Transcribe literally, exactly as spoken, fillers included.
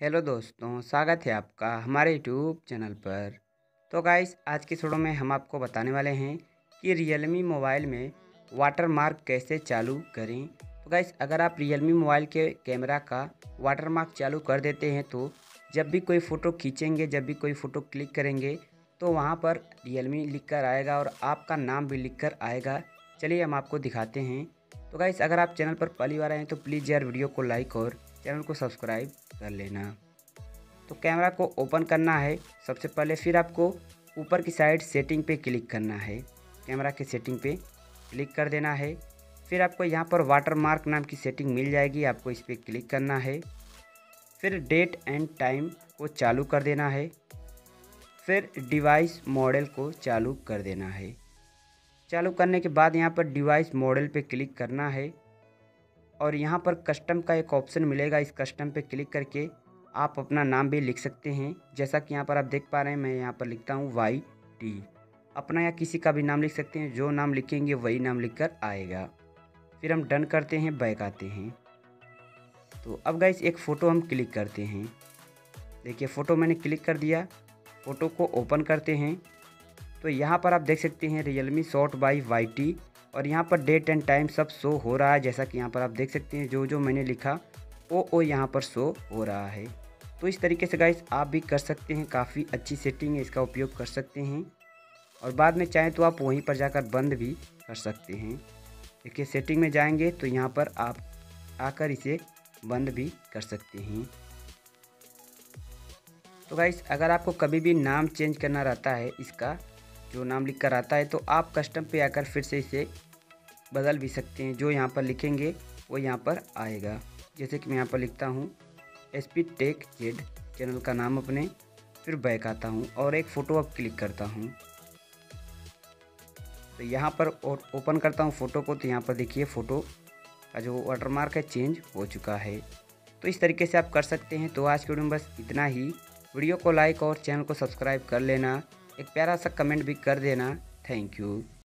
Hello दोस्तों, स्वागत है आपका हमारे यूट्यूब चैनल पर। तो गाइस, आज की वीडियो में हम आपको बताने वाले हैं कि रियलमी मोबाइल में वाटर मार्क कैसे चालू करें। तो गाइस, अगर आप रियलमी मोबाइल के कैमरा का वाटर मार्क चालू कर देते हैं तो जब भी कोई फ़ोटो खींचेंगे, जब भी कोई फ़ोटो क्लिक करेंगे तो वहाँ पर रियलमी लिख कर आएगा और आपका नाम भी लिख कर आएगा। चलिए हम आपको दिखाते हैं। तो गाइस, अगर आप चैनल पर पहली बार आए हैं तो प्लीज़ यार वीडियो को लाइक और चैनल को सब्सक्राइब कर लेना। तो कैमरा को ओपन करना है सबसे पहले, फिर आपको ऊपर की साइड सेटिंग पे क्लिक करना है। कैमरा के सेटिंग पे क्लिक कर देना है। फिर आपको यहाँ पर वाटर मार्क नाम की सेटिंग मिल जाएगी, आपको इस पर क्लिक करना है। फिर डेट एंड टाइम को चालू कर देना है। फिर डिवाइस मॉडल को चालू कर देना है। चालू करने के बाद यहाँ पर डिवाइस मॉडल पे क्लिक करना है और यहाँ पर कस्टम का एक ऑप्शन मिलेगा। इस कस्टम पे क्लिक करके आप अपना नाम भी लिख सकते हैं। जैसा कि यहाँ पर आप देख पा रहे हैं, मैं यहाँ पर लिखता हूँ वाई टी। अपना या किसी का भी नाम लिख सकते हैं, जो नाम लिखेंगे वही नाम लिखकर आएगा। फिर हम डन करते हैं, बैक आते हैं। तो अब गाइस एक फ़ोटो हम क्लिक करते हैं। देखिए फ़ोटो मैंने क्लिक कर दिया। फ़ोटो को ओपन करते हैं तो यहाँ पर आप देख सकते हैं Realme shot by Y T और यहाँ पर डेट एंड टाइम सब शो हो रहा है। जैसा कि यहाँ पर आप देख सकते हैं, जो जो मैंने लिखा वो वो यहाँ पर शो हो रहा है। तो इस तरीके से गाइस आप भी कर सकते हैं। काफ़ी अच्छी सेटिंग है, इसका उपयोग कर सकते हैं और बाद में चाहें तो आप वहीं पर जाकर बंद भी कर सकते हैं। देखिए सेटिंग में जाएंगे तो यहाँ पर आप आकर इसे बंद भी कर सकते हैं। तो गाइस, अगर आपको कभी भी नाम चेंज करना रहता है, इसका जो नाम लिख कर आता है, तो आप कस्टम पे आकर फिर से इसे बदल भी सकते हैं। जो यहाँ पर लिखेंगे वो यहाँ पर आएगा। जैसे कि मैं यहाँ पर लिखता हूँ S P tech Z channel का नाम अपने, फिर बैक आता हूँ और एक फ़ोटो अब क्लिक करता हूँ। तो यहाँ पर ओपन करता हूँ फ़ोटो को, तो यहाँ पर देखिए फ़ोटो का जो वाटरमार्क है चेंज हो चुका है। तो इस तरीके से आप कर सकते हैं। तो आज के वीडियो में बस इतना ही। वीडियो को लाइक और चैनल को सब्सक्राइब कर लेना, एक प्यारा सा कमेंट भी कर देना। Thank you.